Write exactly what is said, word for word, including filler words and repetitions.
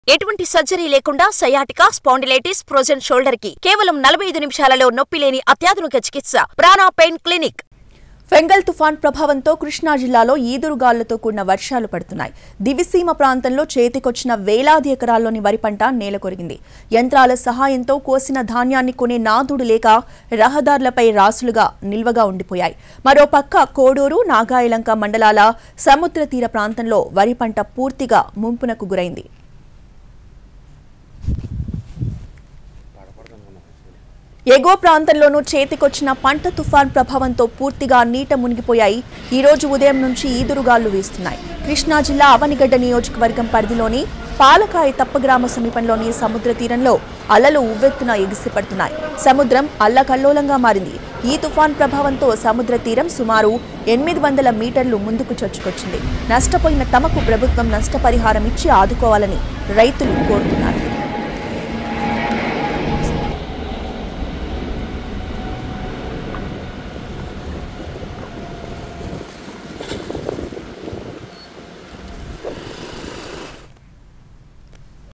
ఎటువంటి సర్జరీ లేకుండా sciatica, spondylitis, frozen shoulder కి కేవలం నలభై ఐదు నిమిషాలలో నొప్పి లేని అత్యాధునిక చికిత్స ప్రాణ పెయిన్ క్లినిక్. ఫెంగల్ తుఫాన్ ప్రభావంతో కృష్ణా జిల్లాలో ఈదురుగాలులతో కూడిన వర్షాలు పడుతున్నాయి. దివిసీమ ప్రాంతంలో చేతికొచ్చిన వేలాది ఎకరాల్లోని వరి పంట నేలకొరిగింది. యంత్రాల సహాయంతో కోసిన ధాన్యాన్ని కొనే నాదుడు లేక రహదారులపై రాసులుగా నిల్వగా ఉండిపోయాయి. మరోపక్క కోడూరు, నాగాయలంక మండలాల సముద్ర తీర ప్రాంతంలో వరి పంట పూర్తిగా ముంపునకు గురైంది. ఎగువ ప్రాంతంలోనూ చేతికొచ్చిన పంట తుఫాన్ ప్రభావంతో పూర్తిగా నీట మునిగిపోయాయి. ఈ రోజు ఉదయం నుంచి ఈదురుగాళ్లు వీస్తున్నాయి. కృష్ణా జిల్లా అవనిగడ్డ నియోజకవర్గం పరిధిలోని పాలకాయ తప్పగ్రామ సమీపంలోని సముద్ర తీరంలో అలలు ఉవ్వెత్తున ఎగిసిపడుతున్నాయి. సముద్రం అల్లకల్లోలంగా మారింది. ఈ తుఫాన్ ప్రభావంతో సముద్ర తీరం సుమారు ఎనిమిది వందల మీటర్లు ముందుకు చొచ్చుకొచ్చింది. నష్టపోయిన తమకు ప్రభుత్వం నష్టపరిహారం ఇచ్చి ఆదుకోవాలని రైతులు కోరుతున్నారు.